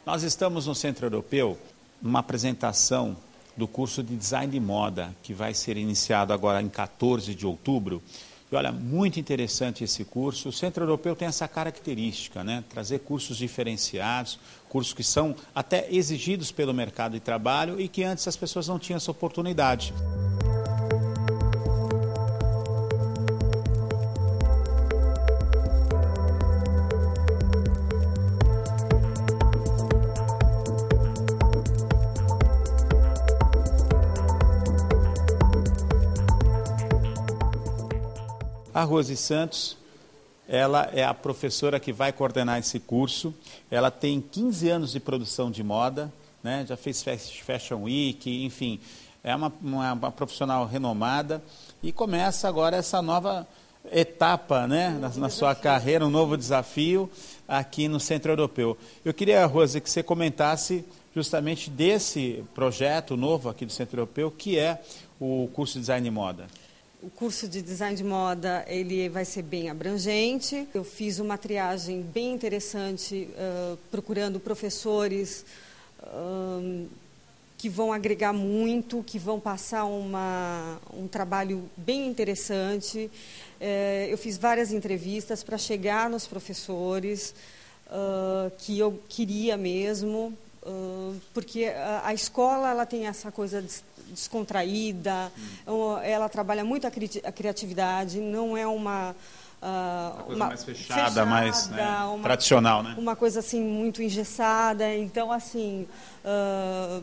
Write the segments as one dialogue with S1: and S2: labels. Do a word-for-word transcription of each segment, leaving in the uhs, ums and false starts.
S1: Nós estamos no Centro Europeu, numa apresentação do curso de Design de Moda, que vai ser iniciado agora em quatorze de outubro. E olha, muito interessante esse curso. O Centro Europeu tem essa característica, né? Trazer cursos diferenciados, cursos que são até exigidos pelo mercado de trabalho e que antes as pessoas não tinham essa oportunidade. A Rose Santos, ela é a professora que vai coordenar esse curso. Ela tem quinze anos de produção de moda, né? Já fez Fashion Week, enfim, é uma, uma, uma profissional renomada e começa agora essa nova etapa, né? na, na sua carreira, um novo desafio aqui no Centro Europeu. Eu queria, Rose, que você comentasse justamente desse projeto novo aqui do Centro Europeu, que é o curso de Design de Moda.
S2: O curso de Design de Moda, ele vai ser bem abrangente. Eu fiz uma triagem bem interessante, uh, procurando professores uh, que vão agregar muito, que vão passar uma, um trabalho bem interessante. Uh, eu fiz várias entrevistas para chegar nos professores uh, que eu queria mesmo, uh, porque a, a escola ela tem essa coisa de descontraída, hum. ela trabalha muito a, cri a criatividade, não é uma... Uh,
S1: uma coisa
S2: uma
S1: mais fechada,
S2: fechada
S1: mais né,
S2: uma,
S1: tradicional, né?
S2: Uma coisa assim muito engessada, então assim, uh,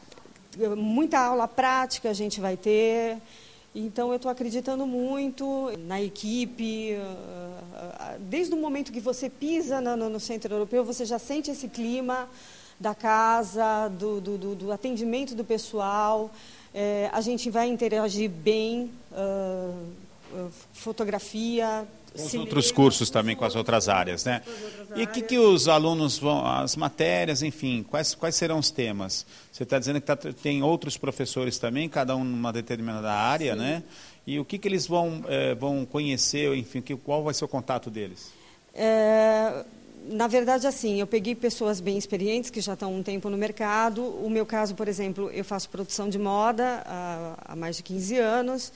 S2: muita aula prática a gente vai ter, então eu estou acreditando muito na equipe, uh, desde o momento que você pisa no, no Centro Europeu, você já sente esse clima da casa, do, do, do, do atendimento do pessoal, é, a gente vai interagir bem, uh, uh, fotografia,
S1: com os outros cursos também, com as outras áreas, né? E o que, que os alunos vão, as matérias, enfim, quais, quais serão os temas? Você está dizendo que tá, tem outros professores também, cada um numa determinada área, sim, né? E o que, que eles vão, é, vão conhecer, enfim, que, qual vai ser o contato deles?
S2: É... Na verdade, assim, eu peguei pessoas bem experientes que já estão um tempo no mercado. O meu caso, por exemplo, eu faço produção de moda há, há mais de quinze anos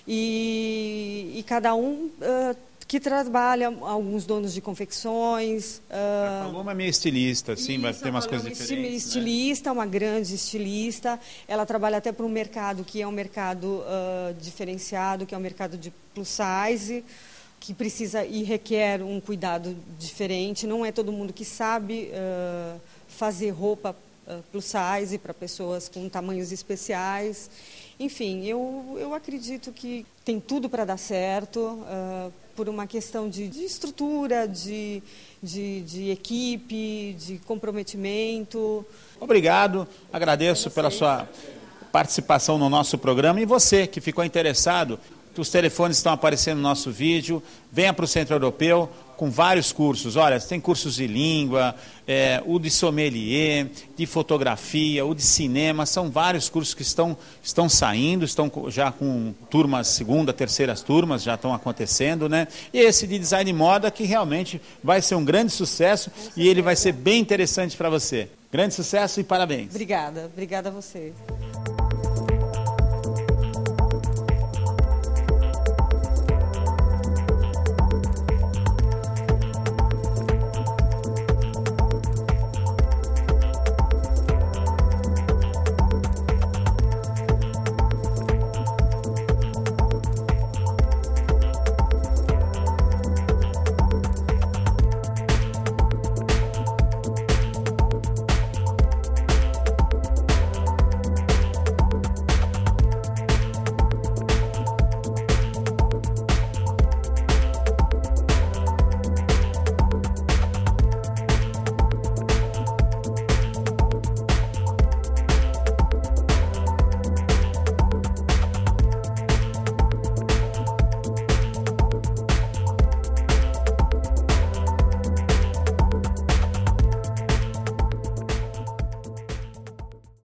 S2: e, e cada um uh, que trabalha, alguns donos de confecções.
S1: Uh, a Paloma é meio estilista, sim, vai ter umas coisas diferentes.
S2: Estilista,
S1: né?
S2: Uma grande estilista. Ela trabalha até para um mercado que é um mercado uh, diferenciado, que é o um mercado de plus size, que precisa e requer um cuidado diferente. Não é todo mundo que sabe uh, fazer roupa uh, plus size para pessoas com tamanhos especiais. Enfim, eu, eu acredito que tem tudo para dar certo, uh, por uma questão de, de estrutura, de, de, de equipe, de comprometimento.
S1: Obrigado, agradeço pela sua participação no nosso programa. E você que ficou interessado, os telefones estão aparecendo no nosso vídeo. Venha para o Centro Europeu com vários cursos. Olha, tem cursos de língua, é, o de sommelier, de fotografia, o de cinema. São vários cursos que estão, estão saindo, estão já com turmas, segunda, terceiras turmas, já estão acontecendo, né? E esse de design de moda que realmente vai ser um grande sucesso e ele vai ser bem interessante para você. Grande sucesso e parabéns.
S2: Obrigada, obrigada a você.